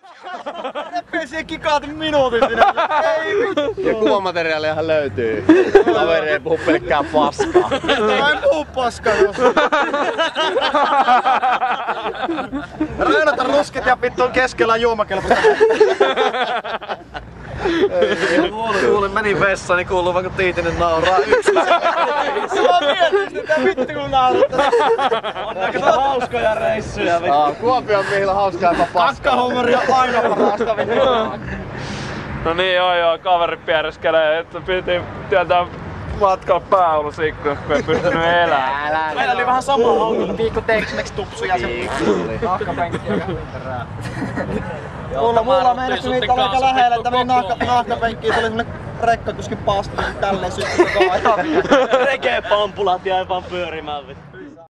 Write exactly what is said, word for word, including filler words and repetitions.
Repesi kikaatin minuutin sinä. Ja kuvamateriaaliahan löytyy. Kaveri ei puhu pelkkää paskaa. Mä en puhu paskaa jos. Rainata rusket ja vittu on keskellä juomakelpoista. Kuule, kuule, menin vessaan, niin kuuluu vaan kun Tiitinen nauraa yksin. Mä mietin sitä vittu kun naurattaa. On näköistä hauskoja reissuja vittu. Aa, Kuopion miehillä hauskaa jopa paskaa. Kakkahuumoria aina parasta vittu. No niin joo joo, kaveri piereskelee, että piti tietää matkalla pääolusikkuja, kun ei pystynyt elämään. Meillä oli vähän sama auto, viikko Tex-Mex tupsu ja se nahkapenkki ja perään. Mulla, mulla meinasi niitä oli aika lähellä, että meni nahka, nahkapenkkiin, tuli semmonen rekkakuskin paasti tälleen sykkö koko ajan. Rekee pampulat jäi vaan pyörimään vittu.